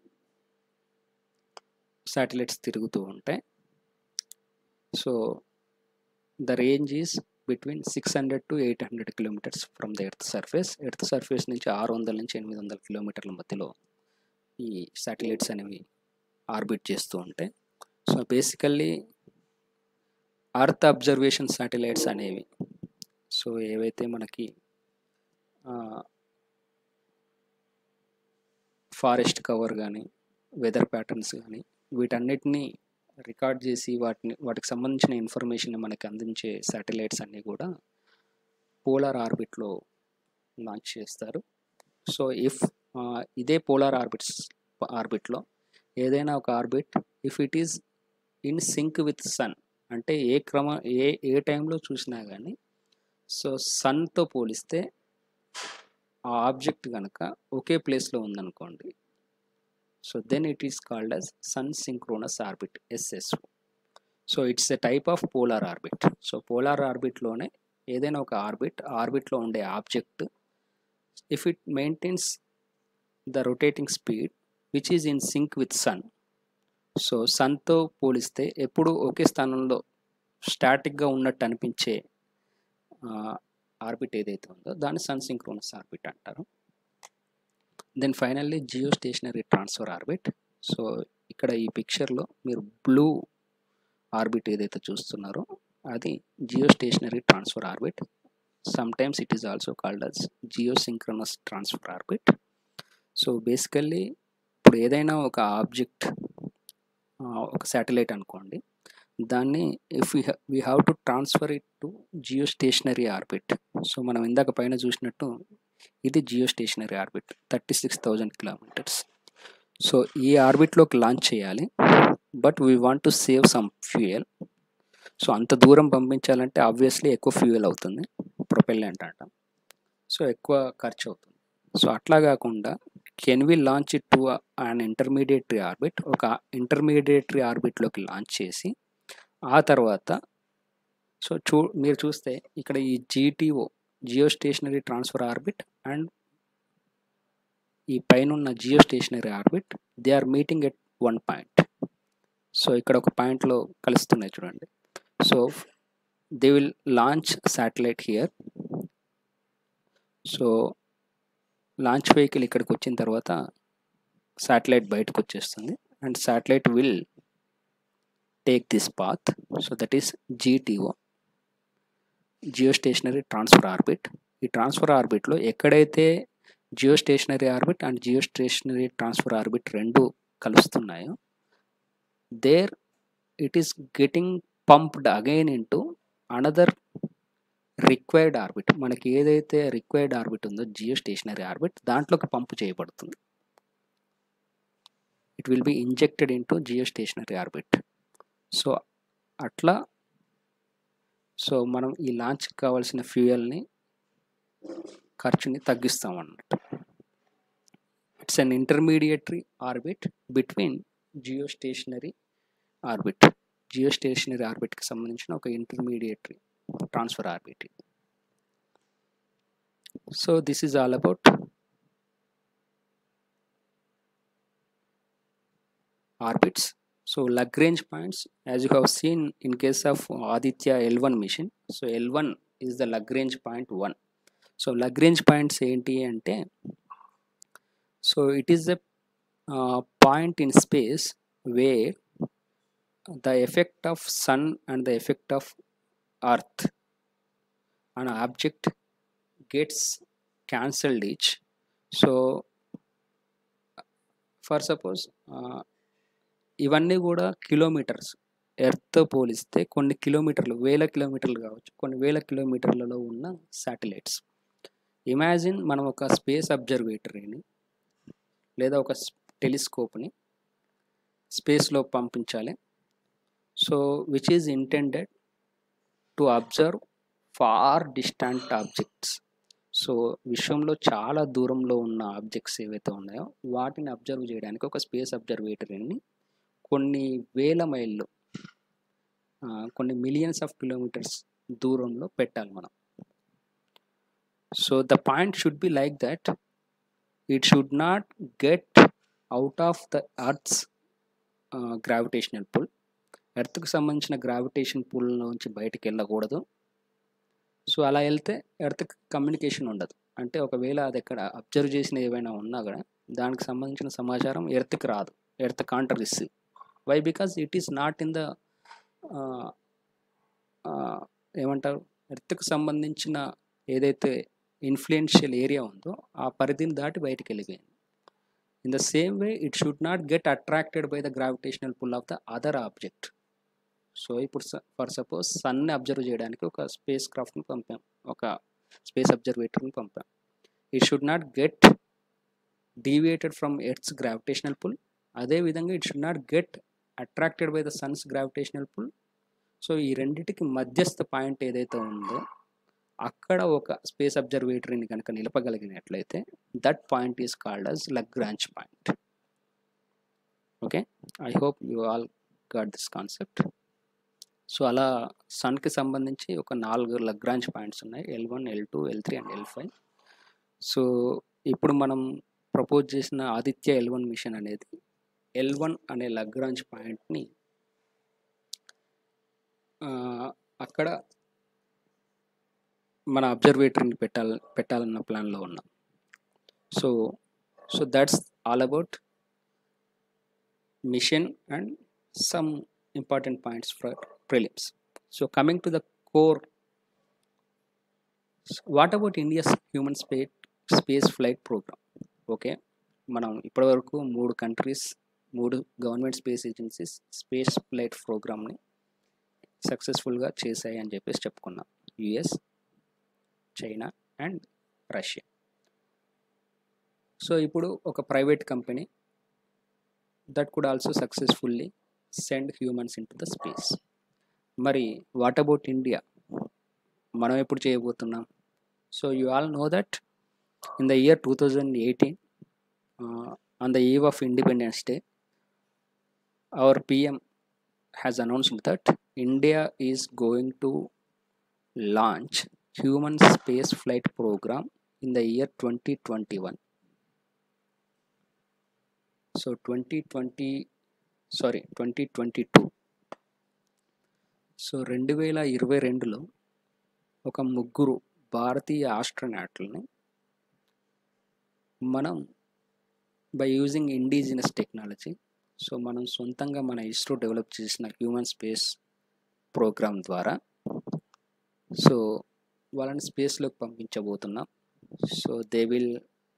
శాటిలైట్స్ తిరుగుతూ ఉంటాయి. So the range is between 600 to 800 kilometres from the earth surface. Earth surface నుంచి 600 నుంచి 800 కిలోమీటర్ల మధ్యలో ఈ శాటిలైట్స్ అనేవి ఆర్బిట్ చేస్తూ ఉంటాయి. So basically earth observation satellites అనేవి, సో ఏవైతే మనకి ఫారెస్ట్ కవర్ కానీ వెదర్ ప్యాటర్న్స్ కానీ వీటన్నిటిని రికార్డ్ చేసి వాటికి సంబంధించిన ఇన్ఫర్మేషన్ మనకి అందించే శాటిలైట్స్ అన్నీ కూడా పోలార్ ఆర్బిట్లో లాంచ్ చేస్తారు. సో ఇదే పోలార్ ఆర్బిట్లో ఏదైనా ఒక orbit if it is in sync with sun అంటే ఏ టైంలో చూసినా కానీ సో సన్తో పోలిస్తే ఆ ఆబ్జెక్ట్ కనుక ఒకే ప్లేస్లో ఉందనుకోండి, so then it is called as sun synchronous orbit, SSO. So it's a type of polar orbit. So polar ఆర్బిట్లోనే ఏదైనా ఒక ఆర్బిట్లో ఉండే object if it maintains the rotating speed which is in sync with sun, so సన్తో పోలిస్తే ఎప్పుడు ఒకే స్థానంలో స్టాటిక్గా ఉన్నట్టు అనిపించే ఆర్బిట్ ఏదైతే ఉందో దాన్ని సన్ సింక్రోనస్ ఆర్బిట్ అంటారు. Then finally geostationary transfer orbit. So ఇక్కడ ఈ పిక్చర్లో మీరు బ్లూ ఆర్బిట్ ఏదైతే చూస్తున్నారో అది geostationary transfer orbit. Sometimes it is also called as geosynchronous transfer orbit. So basically ఇప్పుడు ఏదైనా ఒక ఆబ్జెక్ట్ ఒక శాటిలైట్ అనుకోండి, దాన్ని if we have to transfer it to geostationary orbit. So మనం ఇందాక పైన చూసినట్టు ఇది geostationary orbit 36,000 kilometres. So ఈ ఆర్బిట్లోకి లాంచ్ చేయాలి, but we want to save some fuel. So అంత దూరం పంపించాలంటే ఆబ్వియస్లీ ఎక్కువ ఫ్యూయల్ అవుతుంది, ప్రొపెల్లెంట్ అంట, సో ఎక్కువ ఖర్చు అవుతుంది. సో అట్లా కాకుండా can we launch it to an intermediary orbit, ఒక ఇంటర్మీడియటరీ ఆర్బిట్లోకి లాంచ్ చేసి ఆ తర్వాత మీరు చూస్తే ఇక్కడ ఈ GTO, geostationary transfer orbit, and ఈ పైన geostationary orbit they are meeting at one point. So ఇక్కడ ఒక పాయింట్లో కలుస్తున్నాయి చూడండి. So they will launch satellite here. So launch vehicle ఇక్కడికి వచ్చిన తర్వాత శాటిలైట్ బయటకు వచ్చేస్తుంది, and satellite will take this path. So that is GTO, geostationary transfer orbit. ఈ ట్రాన్స్ఫర్ ఆర్బిట్లో ఎక్కడైతే geostationary orbit and geostationary transfer orbit రెండు కలుస్తున్నాయో there it is getting pumped again into another required orbit. మనకి ఏదైతే రిక్వైర్డ్ ఆర్బిట్ ఉందో జియో స్టేషనరీ ఆర్బిట్, దాంట్లోకి పంపు చేయబడుతుంది. It will be injected into geostationary orbit. So అట్లా సో మనం ఈ లాంచ్కి కావాల్సిన ఫ్యూయల్ని ఖర్చుని తగ్గిస్తాం అన్నట్టు. It's an intermediary orbit between geostationary orbit. Geostationary ఆర్బిట్కి సంబంధించిన ఒక intermediary transfer orbit. So this is all about orbits. So Lagrange points, as you have seen in case of Aditya L1 mission, so L1 is the Lagrange point 1. So Lagrange points enti ante, so it is a point in space where the effect of sun and the effect of earth on an object gets cancelled each. So for suppose ఇవన్నీ కూడా కిలోమీటర్స్, ఎర్త్తో పోలిస్తే కొన్ని కిలోమీటర్లు, వేల కిలోమీటర్లు కావచ్చు, కొన్ని వేల కిలోమీటర్లలో ఉన్న శాటిలైట్స్. ఇమాజిన్ మనం ఒక స్పేస్ అబ్జర్వేటరీని లేదా ఒక టెలిస్కోప్ని స్పేస్లో పంపించాలి. So which is intended to observe far distant objects. So విశ్వంలో చాలా దూరంలో ఉన్న ఆబ్జెక్ట్స్ ఏవైతే ఉన్నాయో వాటిని అబ్జర్వ్ చేయడానికి ఒక స్పేస్ అబ్జర్వేటరీని కొన్ని వేల మైళ్ళు, కొన్ని మిలియన్స్ ఆఫ్ కిలోమీటర్స్ దూరంలో పెట్టాలి మనం. So the point should be like that it should not get out of the earth's gravitational pull. ఎర్త్కి సంబంధించిన గ్రావిటేషన్ పుల్ నుంచి బయటికి వెళ్ళకూడదు. సో అలా వెళ్తే ఎర్త్కి కమ్యూనికేషన్ ఉండదు. అంటే ఒకవేళ అది ఎక్కడ అబ్జర్వ్ చేసిన ఏవైనా ఉన్నా కూడా దానికి సంబంధించిన సమాచారం ఎర్త్కి రాదు. Earth can't receive. Why? Because it is not in the ఏమంటారు, ఎర్త్కి సంబంధించిన ఏదైతే ఇన్ఫ్లుయెన్షియల్ ఏరియా ఉందో ఆ పరిధిని దాటి బయటికి వెళ్ళిపోయింది. In the same way it should not get attracted by the gravitational pull of the other object. So ఇప్పుడు ఫర్ సపోజ్ సన్ని అబ్జర్వ్ చేయడానికి ఒక స్పేస్ క్రాఫ్ట్ని పంపాం, ఒక స్పేస్ అబ్జర్వేటర్ని పంపాం. It should not get deviated from earth's gravitational pull. అదేవిధంగా it should not get attracted by the sun's gravitational pull. So ఈ రెండింటికి మధ్యస్థ పాయింట్ ఏదైతే ఉందో అక్కడ ఒక స్పేస్ అబ్జర్వేటరీని కనుక నిలపగలిగినట్లయితే that point is called as Lagrange point. Okay, I hope you all got this concept. So అలా సన్కి సంబంధించి ఒక 4 లగ్రాంజ్ పాయింట్స్ ఉన్నాయి, L1, L2, L3 and L5. So ఇప్పుడు మనం ప్రపోజ్ చేసిన ఆదిత్య L1 మిషన్ అనేది L1 అనే లగ్రాంజ్ పాయింట్ని అక్కడ మన అబ్జర్వేటరీని పెట్టాలన్న ప్లాన్లో ఉన్నాం. So that's all about mission and some important points for prelims. So coming to the core, what about India's human space flight program? Okay, మనం ఇప్పటివరకు 3 countries, 3 government space agencies space flight ప్రోగ్రామ్ని సక్సెస్ఫుల్గా చేశాయి అని చెప్పేసి చెప్పుకున్నాం. US, China and Russia. So ఇప్పుడు ఒక private company that could also successfully send humans into the space. మరి వాట్ అబౌట్ ఇండియా? మనం ఎప్పుడు చేయబోతున్నాం? So you all know that in the year 2018, on the eve of Independence Day, our PM has announced that India is going to launch human space flight program in the year 2021. So 2022. So 2022లో ఒక ముగ్గురు భారతీయ ఆస్ట్రోనాట్లని మనం by using indigenous technology, so మనం సొంతంగా మన ఇస్రో డెవలప్ చేసిన హ్యూమన్ స్పేస్ ప్రోగ్రామ్ ద్వారా సో వాళ్ళని స్పేస్లోకి పంపించబోతున్నాం. So they will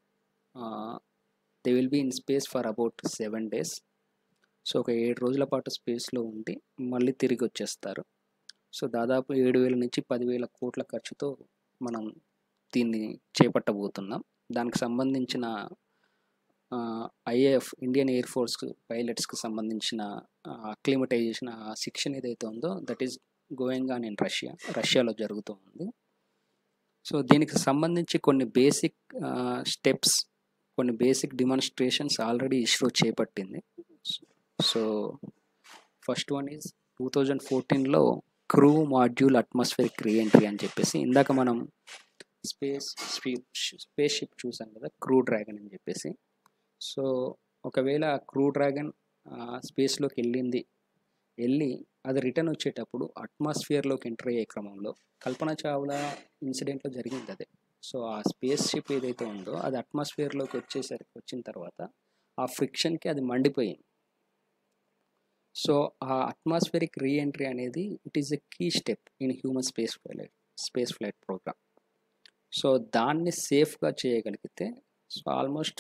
be in space for about 7 days. సో ఒక 7 రోజుల పాటు స్పేస్లో ఉండి మళ్ళీ తిరిగి వచ్చేస్తారు. సో దాదాపు 7,000 నుంచి 10,000 కోట్ల ఖర్చుతో మనం దీన్ని చేపట్టబోతున్నాం. దానికి సంబంధించిన ఐఏఎఫ్ ఇండియన్ ఎయిర్ ఫోర్స్ పైలట్స్కి సంబంధించిన అక్లిమటైజేషన్ శిక్షణ ఏదైతే ఉందో that is going on in రష్యాలో జరుగుతూ ఉంది. సో దీనికి సంబంధించి కొన్ని బేసిక్ స్టెప్స్, కొన్ని బేసిక్ డిమాన్స్ట్రేషన్స్ ఆల్రెడీ ఇస్రో చేపట్టింది. సో ఫస్ట్ వన్ ఈజ్ 2014లో క్రూ మాడ్యూల్ అట్మాస్ఫియరిక్ రీఎంట్రీ అని చెప్పేసి, ఇందాక మనం స్పేస్ షిప్ చూసాం కదా, క్రూ డ్రాగన్ అని చెప్పేసి. సో ఒకవేళ క్రూ డ్రాగన్ స్పేస్లోకి వెళ్ళి అది రిటర్న్ వచ్చేటప్పుడు అట్మాస్ఫియర్లోకి ఎంటర్ అయ్యే క్రమంలో కల్పన చావ్లా ఇన్సిడెంట్లో జరిగింది అదే. సో ఆ స్పేస్ షిప్ ఏదైతే ఉందో అది అట్మాస్ఫియర్లోకి వచ్చిన తర్వాత ఆ ఫ్రిక్షన్కి అది మండిపోయింది. సో ఆ అట్మాస్ఫియరిక్ రీఎంట్రీ అనేది it is a key step in human space flight program. So దాన్ని సేఫ్గా చేయగలిగితే సో ఆల్మోస్ట్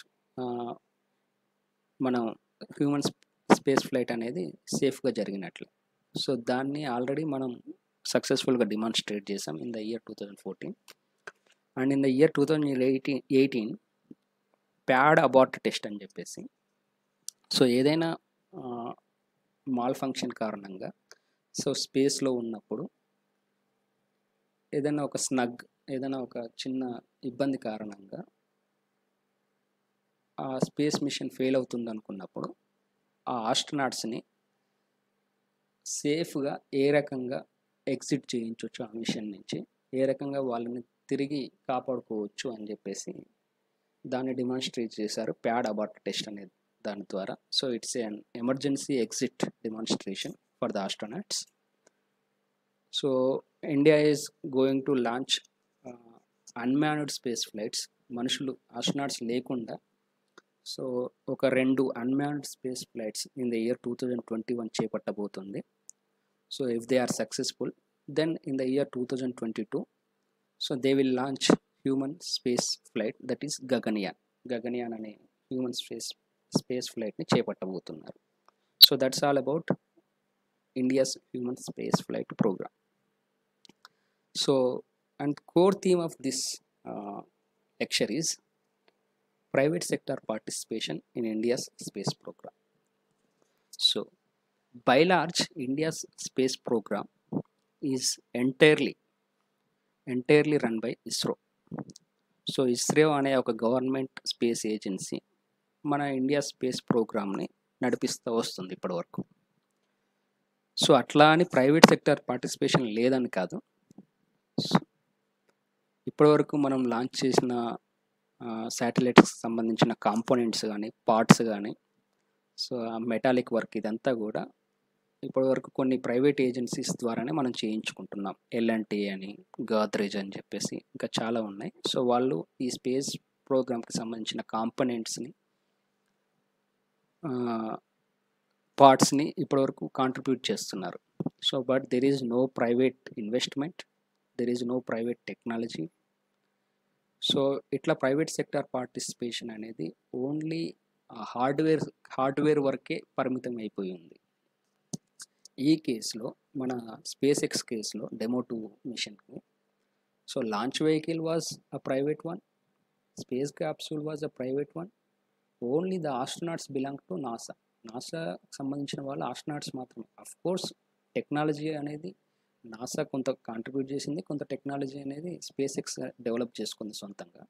మనం హ్యూమన్ స్పేస్ ఫ్లైట్ అనేది సేఫ్గా జరిగినట్లే. సో దాన్ని ఆల్రెడీ మనం సక్సెస్ఫుల్గా డిమాన్స్ట్రేట్ చేసాం in the year 2014. And in the year 2018 pad abort test అని చెప్పేసి, సో ఏదైనా మాల్ ఫంక్షన్ కారణంగా సో స్పేస్లో ఉన్నప్పుడు ఏదైనా ఒక చిన్న ఇబ్బంది కారణంగా ఆ స్పేస్ మిషన్ ఫెయిల్ అవుతుంది అనుకున్నప్పుడు ఆ ఆస్ట్రోనాట్స్ని సేఫ్గా ఏ రకంగా ఎగ్జిట్ చేయించవచ్చు ఆ మిషన్ నుంచి, ఏ రకంగా వాళ్ళని తిరిగి కాపాడుకోవచ్చు అని చెప్పేసి దాన్ని డిమాన్స్ట్రేట్ చేశారు ప్యాడ్ అబార్ట్ టెస్ట్ అనేది దాని ద్వారా. So it's an emergency exit demonstration for the astronauts. So India is going to launch unmanned space flights, మనుషులు ఆస్ట్రోనాట్స్ లేకుండా సో ఒక 2 unmanned space flights in the year 2021 చేపట్టబోతుంది. So if they are successful then in the year 2022 so they will launch human space flight that is Gaganyaan అనే హ్యూమన్ స్పేస్ ఫ్లైట్ని చేపట్టబోతున్నారు. So that's all about India's human space flight program. So and core theme of this lecture is private sector participation in India's space program. So by large, India's space program is entirely run by ISRO. So ISRO అనే ఒక గవర్నమెంట్ స్పేస్ ఏజెన్సీ మన ఇండియా స్పేస్ ప్రోగ్రామ్ని నడిపిస్తూ వస్తుంది ఇప్పటివరకు. సో అట్లా అని ప్రైవేట్ సెక్టర్ పార్టిసిపేషన్ లేదని కాదు. ఇప్పటివరకు మనం లాంచ్ చేసిన శాటిలైట్స్కి సంబంధించిన కాంపోనెంట్స్ కానీ పార్ట్స్ కానీ సో మెటాలిక్ వర్క్ ఇదంతా కూడా ఇప్పటివరకు కొన్ని ప్రైవేట్ ఏజెన్సీస్ ద్వారానే మనం చేయించుకుంటున్నాం. L&T అని, గాద్రేజ్ అని చెప్పేసి ఇంకా చాలా ఉన్నాయి. సో వాళ్ళు ఈ స్పేస్ ప్రోగ్రామ్కి సంబంధించిన కాంపోనెంట్స్ని పార్ట్స్ని ఇప్పటివరకు కాంట్రిబ్యూట్ చేస్తున్నారు. So but there is no private investment, there is no private technology. So ఇట్లా ప్రైవేట్ సెక్టార్ పార్టిసిపేషన్ అనేది ఓన్లీ హార్డ్వేర్ వరకే పరిమితం అయిపోయి ఉంది. ఈ కేసులో మన స్పేస్ ఎక్స్ కేసులో డెమో 2 మిషన్కి so launch vehicle was a private one, space capsule was a private one, only the astronauts belong to నాసాకి సంబంధించిన వాళ్ళు ఆస్ట్రోనాట్స్ మాత్రమే. అఫ్ కోర్స్ టెక్నాలజీ అనేది నాసా కొంత కాంట్రిబ్యూట్ చేసింది, కొంత టెక్నాలజీ అనేది స్పేస్ ఎక్స్ డెవలప్ చేసుకుంది సొంతంగా.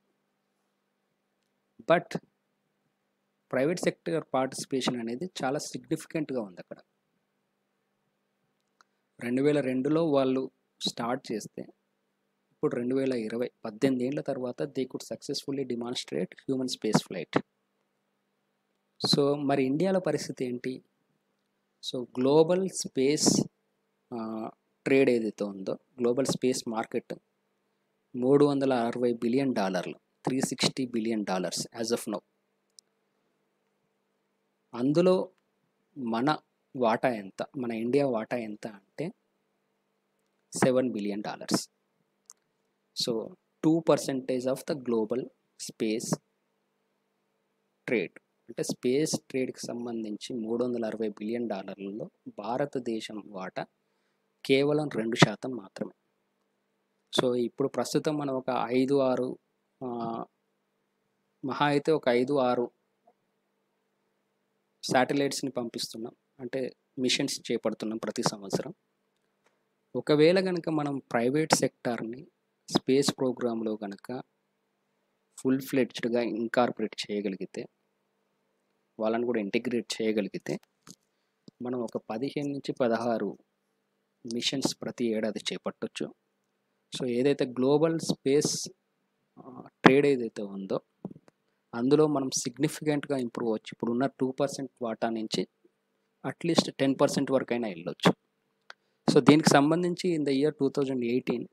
బట్ ప్రైవేట్ సెక్టర్ పార్టిసిపేషన్ అనేది చాలా సిగ్నిఫికెంట్గా ఉంది అక్కడ. 2002లో వాళ్ళు స్టార్ట్ చేస్తే ఇప్పుడు 2020 18 ఏళ్ళ తర్వాత they could successfully demonstrate human space flight. So మరి ఇండియాలో పరిస్థితి ఏంటి? సో గ్లోబల్ స్పేస్ ట్రేడ్ ఏదైతే ఉందో, global space market $360 billion, $360 billion as of now. అందులో మన వాటా ఎంత, మన ఇండియా వాటా ఎంత అంటే $7 billion. So 2% of the global space trade, అంటే స్పేస్ ట్రేడ్కి సంబంధించి $360 బిలియన్ భారతదేశం వాటా కేవలం 2% మాత్రమే. సో ఇప్పుడు ప్రస్తుతం మనం ఒక 5-6 మహా అయితే ఒక 5-6 శాటిలైట్స్ని పంపిస్తున్నాం, అంటే మిషన్స్ చేపడుతున్నాం ప్రతి సంవత్సరం. ఒకవేళ కనుక మనం ప్రైవేట్ సెక్టార్ని స్పేస్ ప్రోగ్రాంలో కనుక ఫుల్ ఫ్లెడ్జ్డ్గా ఇన్కార్పొరేట్ చేయగలిగితే, వాళ్ళని కూడా ఇంటిగ్రేట్ చేయగలిగితే, మనం ఒక 15-16 మిషన్స్ ప్రతి ఏడాది చేపట్టవచ్చు. సో ఏదైతే గ్లోబల్ స్పేస్ ట్రేడ్ ఏదైతే ఉందో అందులో మనం సిగ్నిఫికెంట్గా ఇంప్రూవ్ అవ్వచ్చు. ఇప్పుడున్న 2% వాటా నుంచి అట్లీస్ట్ 10% వరకు అయినా వెళ్ళొచ్చు. సో దీనికి సంబంధించి in the year 2018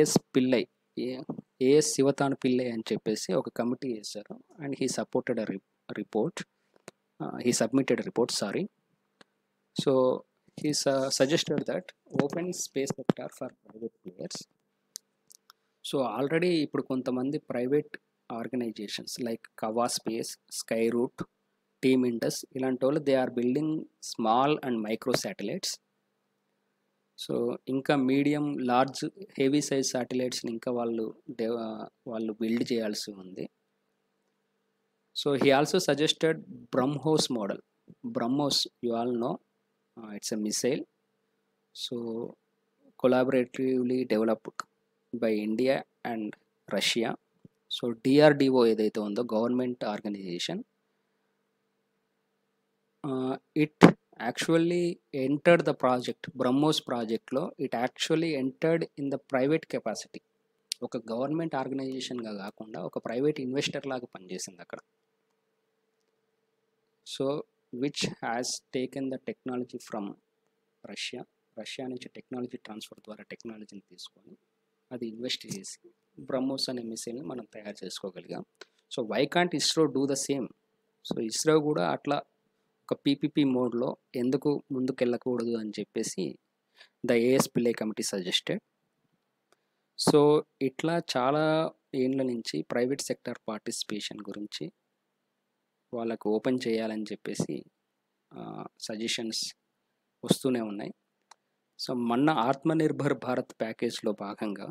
AS Sivathanu Pillai అని చెప్పేసి ఒక కమిటీ వేశారు, and he supported report, he submitted a report, sorry. So he suggested that open space sector for private players. So already ఇప్పుడు కొంతమంది private organisations like Kawa Space, Skyroot, Team Indus ఇలాంటి వాళ్ళు they are building small and micro satellites. So ఇంకా మీడియం, లార్జ్, హెవీ సైజ్ శాటిలైట్స్ని ఇంకా వాళ్ళు బిల్డ్ చేయాల్సి ఉంది. So he also suggested BrahMos model. BrahMos, you all know, it's a missile. So collaboratively developed by India and Russia. So DRDO ఏదైతే ఉందో గవర్నమెంట్ ఆర్గనైజేషన్, it actually entered the project, BrahMos ప్రాజెక్ట్లో it actually entered in the private capacity. ఒక గవర్నమెంట్ ఆర్గనైజేషన్గా కాకుండా ఒక ప్రైవేట్ ఇన్వెస్టర్ లాగా పనిచేసింది అక్కడ. So which has taken the technology from Russia నుంచి టెక్నాలజీ ట్రాన్స్ఫర్ ద్వారా టెక్నాలజీని తీసుకొని అది ఇన్వెస్ట్ చేసి బ్రహ్మోస్ అనే మిసైల్ని మనం తయారు చేసుకోగలిగాం. So why can't ISRO do the same? So ISRO కూడా అట్లా ఒక పీపీపీ మోడ్లో ఎందుకు ముందుకు వెళ్ళకూడదు అని చెప్పేసి the AS Pillai committee suggested. So ఇట్లా చాలా ఏళ్ళ నుంచి ప్రైవేట్ సెక్టర్ పార్టిసిపేషన్ గురించి వాళ్ళకు ఓపెన్ చేయాలని చెప్పేసి సజెషన్స్ వస్తూనే ఉన్నాయి. సో మొన్న ఆత్మనిర్భర్ భారత్ ప్యాకేజ్లో భాగంగా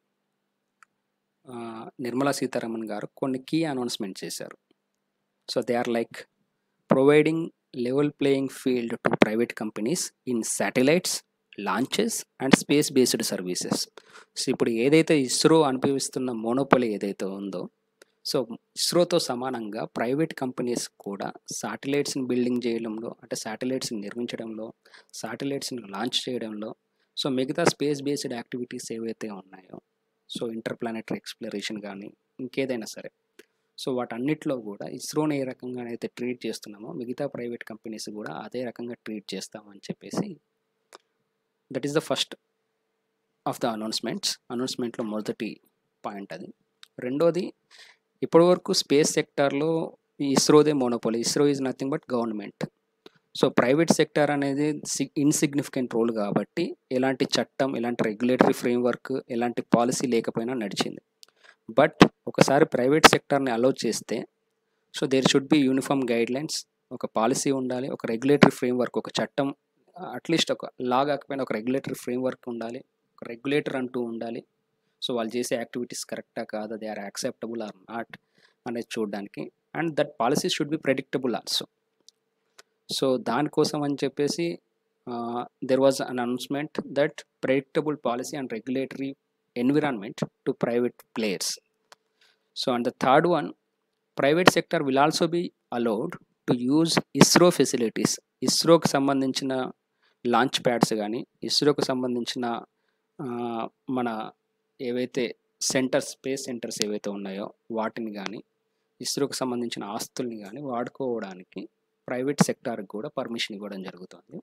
నిర్మలా సీతారామన్ గారు కొన్ని కీ అనౌన్స్మెంట్ చేశారు. So they are like providing level playing field to private companies in satellites, launches and space based services. So ఇప్పుడు ఏదైతే ఇస్రో అనుభవిస్తున్న మోనోపోలీ ఏదైతే ఉందో, సో ఇస్రోతో సమానంగా ప్రైవేట్ కంపెనీస్ కూడా శాటిలైట్స్ని బిల్డింగ్ చేయడంలో, అంటే శాటిలైట్స్ని నిర్మించడంలో, శాటిలైట్స్ని లాంచ్ చేయడంలో, సో మిగతా స్పేస్ బేస్డ్ యాక్టివిటీస్ ఏవైతే ఉన్నాయో, సో ఇంటర్ ప్లానెటరీ ఎక్స్ప్లోరేషన్ కానీ ఇంకేదైనా సరే, సో వాటన్నిటిలో కూడా ఇస్రోని ఏ రకంగా అయితే ట్రీట్ చేస్తున్నామో మిగతా ప్రైవేట్ కంపెనీస్ కూడా అదే రకంగా ట్రీట్ చేస్తామని చెప్పేసి that is the first of the అనౌన్స్మెంట్లో మొదటి పాయింట్ అది. రెండోది, ఇప్పటివరకు స్పేస్ సెక్టార్లో ఇస్రోదే monopoly. ISRO is nothing but government. So private sector అనేది ఇన్సిగ్నిఫికెంట్ రోల్ కాబట్టి ఎలాంటి చట్టం, ఎలాంటి రెగ్యులేటరీ ఫ్రేమ్వర్క్, ఎలాంటి పాలసీ లేకపోయినా నడిచింది. బట్ ఒకసారి ప్రైవేట్ సెక్టార్ని అలౌ చేస్తే, so there should be uniform guidelines, ఒక పాలసీ ఉండాలి, ఒక రెగ్యులేటరీ ఫ్రేమ్వర్క్, ఒక చట్టం, అట్లీస్ట్ ఒక లా కాకపోయినా ఒక రెగ్యులేటరీ ఫ్రేమ్వర్క్ ఉండాలి, ఒక రెగ్యులేటర్ అంటూ ఉండాలి. సో వాళ్ళు చేసే యాక్టివిటీస్ కరెక్టా కాదా, they are acceptable or not అనేది చూడడానికి, and that policy should be predictable also. So దానికోసం అని చెప్పేసి there was an announcement that predictable policy and regulatory environment to private players. So and the third one, private sector will also be allowed to use ISRO facilities. ఇస్రోకి సంబంధించిన లాంచ్ ప్యాడ్స్ కానీ, ఇస్రోకి సంబంధించిన మన ఏవైతే స్పేస్ సెంటర్స్ ఏవైతే ఉన్నాయో వాటిని కానీ, ఇస్రోకి సంబంధించిన ఆస్తుల్ని కానీ వాడుకోవడానికి ప్రైవేట్ సెక్టార్కి కూడా పర్మిషన్ ఇవ్వడం జరుగుతుంది.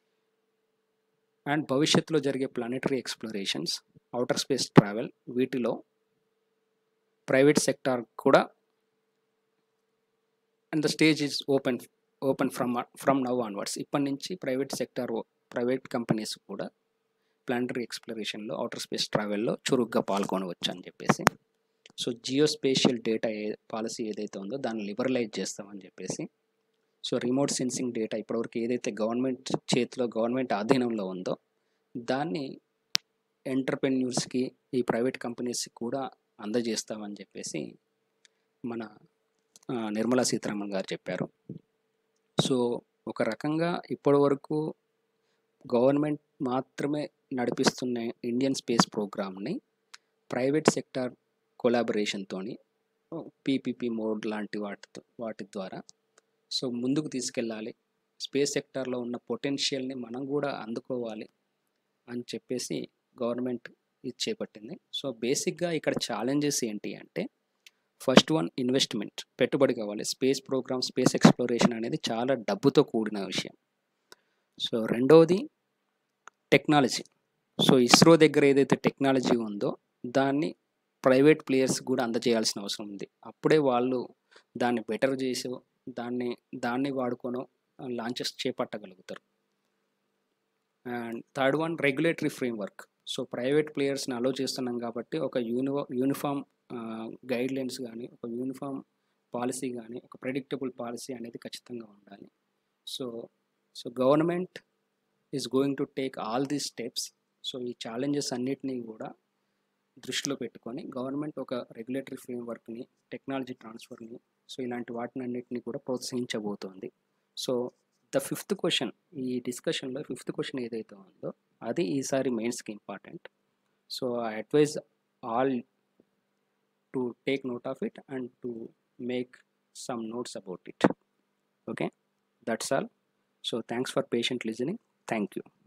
అండ్ భవిష్యత్తులో జరిగే planetary explorations, outer space travel, వీటిలో ప్రైవేట్ సెక్టార్ కూడా and the stage is open from now onwards. ఇప్పటి నుంచి ప్రైవేట్ కంపెనీస్ కూడా ప్లానటరీ ఎక్స్ప్లోరేషన్లో, అవుటర్ స్పేస్ ట్రావెల్లో చురుగ్గా పాల్గొనవచ్చు అని చెప్పేసి. సో జియోస్పేషియల్ డేటా పాలసీ ఏదైతే ఉందో దాన్ని లిబరలైజ్ చేస్తామని చెప్పేసి. సో రిమోట్ సెన్సింగ్ డేటా ఇప్పటివరకు ఏదైతే గవర్నమెంట్ ఆధీనంలో ఉందో దాన్ని ఎంటర్ప్రెన్యూర్స్కి, ఈ ప్రైవేట్ కంపెనీస్కి కూడా అందజేస్తామని చెప్పేసి మన నిర్మలా సీతారామన్ గారు చెప్పారు. సో ఒక రకంగా ఇప్పటి వరకు గవర్నమెంట్ మాత్రమే నడిపిస్తున్న ఇండియన్ స్పేస్ ప్రోగ్రామ్ని ప్రైవేట్ సెక్టార్ కొలాబరేషన్తోని, పీపీపీ మోడ్ లాంటి వాటి ద్వారా సో ముందుకు తీసుకెళ్ళాలి, స్పేస్ సెక్టార్లో ఉన్న పొటెన్షియల్ని మనం కూడా అందుకోవాలి అని చెప్పేసి గవర్నమెంట్ ఇది చేపట్టింది. సో బేసిక్గా ఇక్కడ ఛాలెంజెస్ ఏంటి అంటే, ఫస్ట్ వన్, ఇన్వెస్ట్మెంట్, పెట్టుబడి కావాలి. స్పేస్ ప్రోగ్రామ్, స్పేస్ ఎక్స్ప్లోరేషన్ అనేది చాలా డబ్బుతో కూడిన విషయం. సో రెండవది టెక్నాలజీ. సో ఇస్రో దగ్గర ఏదైతే టెక్నాలజీ ఉందో దాన్ని ప్రైవేట్ ప్లేయర్స్ కూడా అందజేయాల్సిన అవసరం ఉంది. అప్పుడే వాళ్ళు దాన్ని బెటర్ చేసి దాన్ని వాడుకొని లాంచెస్ చేపట్టగలుగుతారు. And third one, regulatory framework. So private ప్లేయర్స్ని అలో చేస్తున్నాం కాబట్టి ఒక యూనిఫామ్ గైడ్ లైన్స్ కానీ, ఒక యూనిఫామ్ పాలసీ కానీ, ఒక ప్రెడిక్టబుల్ పాలసీ అనేది ఖచ్చితంగా ఉండాలి. So government is going to take all these steps. So ఈ ఛాలెంజెస్ అన్నిటినీ కూడా దృష్టిలో పెట్టుకొని గవర్నమెంట్ ఒక రెగ్యులేటరీ ఫ్రేమ్వర్క్ని, టెక్నాలజీ ట్రాన్స్ఫర్ని, సో ఇలాంటి వాటిని అన్నిటిని కూడా ప్రోత్సహించబోతోంది. సో ద ఫిఫ్త్ క్వశ్చన్, ఈ డిస్కషన్లో ఫిఫ్త్ క్వశ్చన్ ఏదైతే ఉందో అది ఈసారి మెయిన్స్కి important. So I advise all to take note of it and to make some notes about it. Okay, that's all. So thanks for patient listening. Thank you.